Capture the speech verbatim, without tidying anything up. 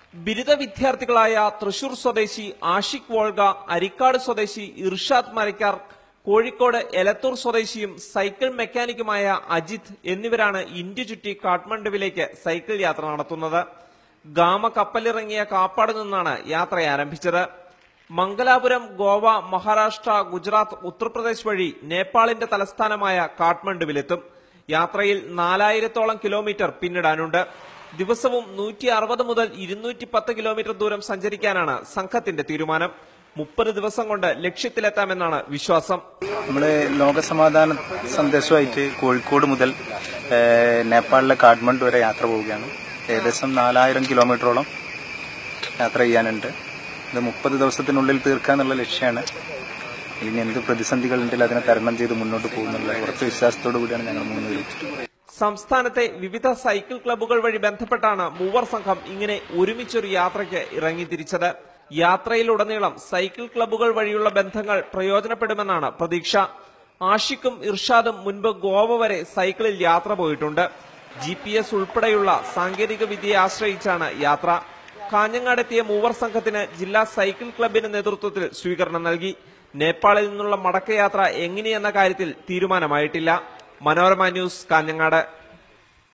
ബിരുദ വിദ്യാർത്ഥികളായ തൃശൂർ സ്വദേശി ആഷിഖ് വോൾഗ, അരിക്കാട് സ്വദേശി ഇർഷാദ് മരക്കാർ, കോഴിക്കോട് എലത്തൂർ സ്വദേശിയും സൈക്കിൾ മെക്കാനിക്കുമായ അജിത് എന്നിവരാണ് ഇന്ത്യ ചുറ്റി കാഠ്മണ്ഡുവിലേക്ക് സൈക്കിൾ യാത്ര നടത്തുന്നത്. ഗാമ കപ്പലിറങ്ങിയ കാപ്പാട് നിന്നാണ് യാത്ര ആരംഭിച്ചത്. മംഗലാപുരം, ഗോവ, മഹാരാഷ്ട്ര, ഗുജറാത്ത്, ഉത്തർപ്രദേശ് വഴി നേപ്പാളിന്റെ തലസ്ഥാനമായ കാഠ്മണ്ഡുവിലെത്തും. യാത്രയിൽ നാലായിരത്തോളം കിലോമീറ്റർ പിന്നിടാനുണ്ട്. ദിവസവും നൂറ്റി അറുപത് മുതൽ ഇരുന്നൂറ്റി പത്ത് കിലോമീറ്റർ ദൂരം സഞ്ചരിക്കാനാണ് സംഘത്തിന്റെ തീരുമാനം. മുപ്പത് ദിവസം കൊണ്ട് ലക്ഷ്യത്തിലെത്താമെന്നാണ് വിശ്വാസം. നമ്മള് ലോകസമാധാന സന്ദേശമായിട്ട് കോഴിക്കോട് മുതൽ നേപ്പാളിലെ കാഠ്മണ്ഡു വരെ യാത്ര പോവുകയാണ്. ഏകദേശം നാലായിരം കിലോമീറ്ററോളം യാത്ര ചെയ്യാനുണ്ട്. ഇത് മുപ്പത് ദിവസത്തിനുള്ളിൽ തീർക്കാന്നുള്ള ലക്ഷ്യമാണ്. ഇനി എന്ത് പ്രതിസന്ധികളുണ്ടെങ്കിൽ അതിനെ തരണം ചെയ്ത് മുന്നോട്ട് പോകുന്നുള്ള ഉറച്ച വിശ്വാസത്തോടു കൂടിയാണ് ഞങ്ങൾ മൂന്നുപേരും. സംസ്ഥാനത്തെ വിവിധ സൈക്കിൾ ക്ലബ്ബുകൾ വഴി ബന്ധപ്പെട്ടാണ് മൂവർ സംഘം ഇങ്ങനെ ഒരുമിച്ചൊരു യാത്രയ്ക്ക് ഇറങ്ങിത്തിരിച്ചത്. യാത്രയിലുടനീളം സൈക്കിൾ ക്ലബ്ബുകൾ വഴിയുള്ള ബന്ധങ്ങൾ പ്രയോജനപ്പെടുമെന്നാണ് പ്രതീക്ഷ. ആഷിഖും ഇർഷാദും മുൻപ് ഗോവ വരെ സൈക്കിളിൽ യാത്ര പോയിട്ടുണ്ട്. ജി പി എസ് ഉൾപ്പെടെയുള്ള സാങ്കേതിക വിദ്യയെ ആശ്രയിച്ചാണ് യാത്ര. കാഞ്ഞങ്ങാടെത്തിയ മൂവർ സംഘത്തിന് ജില്ലാ സൈക്കിൾ ക്ലബിന്റെ നേതൃത്വത്തിൽ സ്വീകരണം നൽകി. നേപ്പാളിൽ നിന്നുള്ള മടക്കയാത്ര എങ്ങനെയെന്ന കാര്യത്തിൽ തീരുമാനമായിട്ടില്ല. മനോരമ ന്യൂസ്, കാഞ്ഞങ്ങാട്.